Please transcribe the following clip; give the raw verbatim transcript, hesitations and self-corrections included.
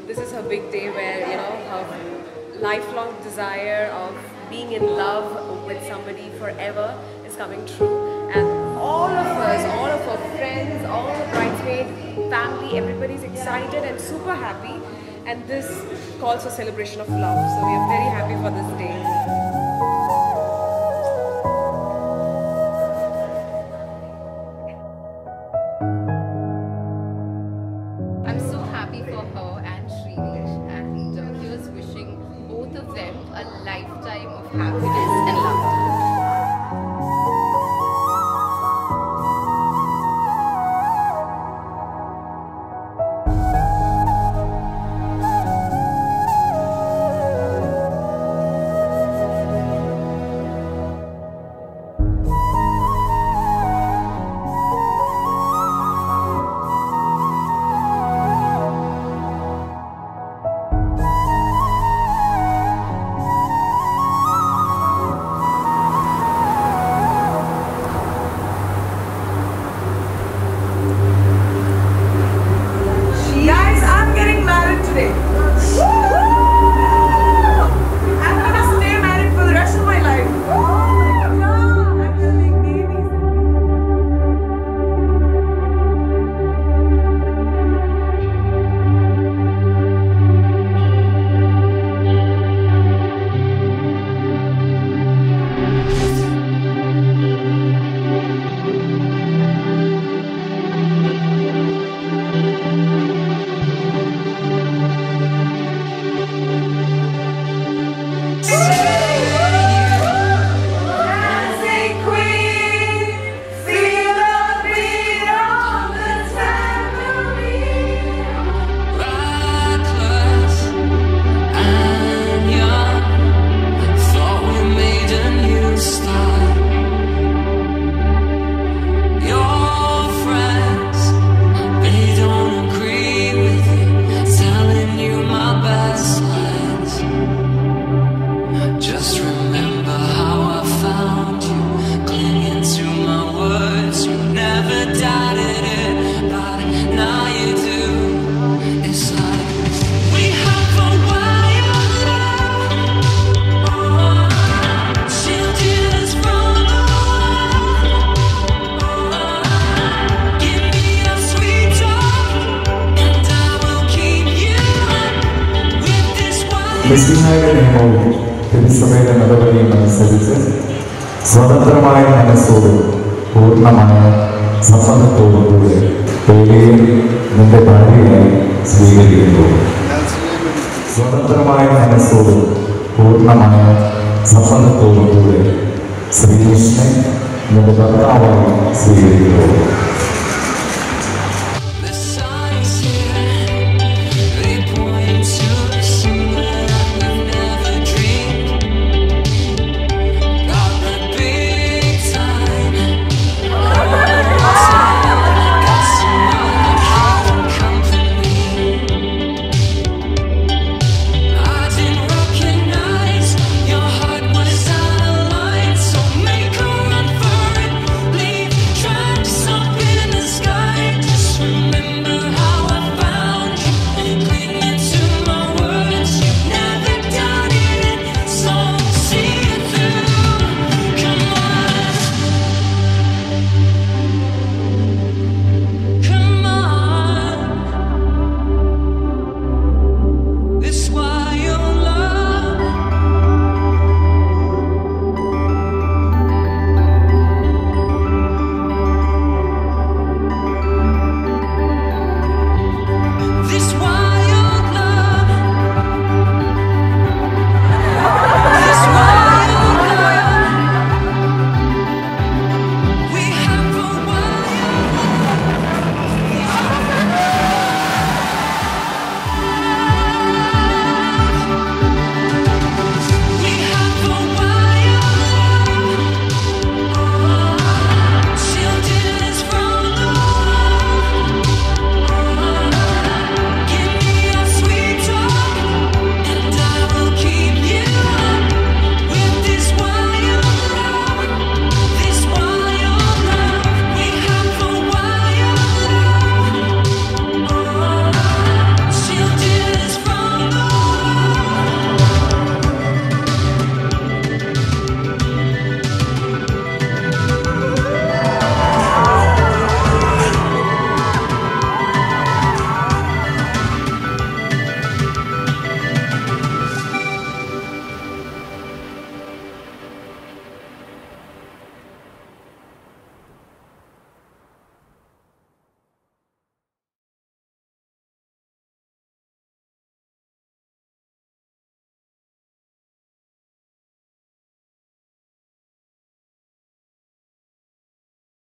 this is her big day where, you know, her lifelong desire of being in love with somebody forever is coming true. And all of us, all of her friends, all the bridesmaid family, everybody's excited and super happy. And this calls for celebration of love. So we are very happy for this day. I'm so happy for her and Srinish, and uh, here's wishing both of them a lifetime of happiness and laughter. Listening നിയമവും തിരുസഭയുടെ നടപടിയും അനുസരിച്ച് സ്വതന്ത്രമായ മനസ്സോടും പൂർണ്ണമായ സമ്മതത്തോടുകൂടി പേരെയും നിന്റെ ഭാര്യയായി സ്വീകരിക്കുന്നു. സ്വതന്ത്രമായ മനസ്സോടും പൂർണ്ണമായ സമ്മതത്തോടുകൂടി ശ്രീകൃഷ്ണനെ നിന്റെ ഭർത്താവായി സ്വീകരിക്കുന്നു.